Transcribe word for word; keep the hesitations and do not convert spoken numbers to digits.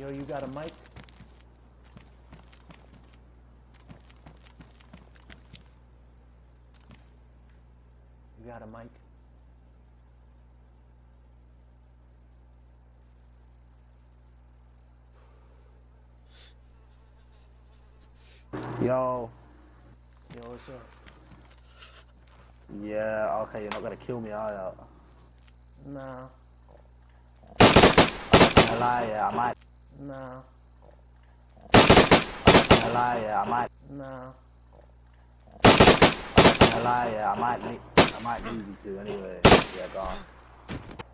Yo, you got a mic? You got a mic? Yo. Yo, what's up? Yeah, okay, you're not gonna kill me, are you? Nah. I lie, yeah, I might. Nah. I lie, yeah, I might. Nah. I lie, yeah, I might need, I might need you to anyway. Yeah, go on.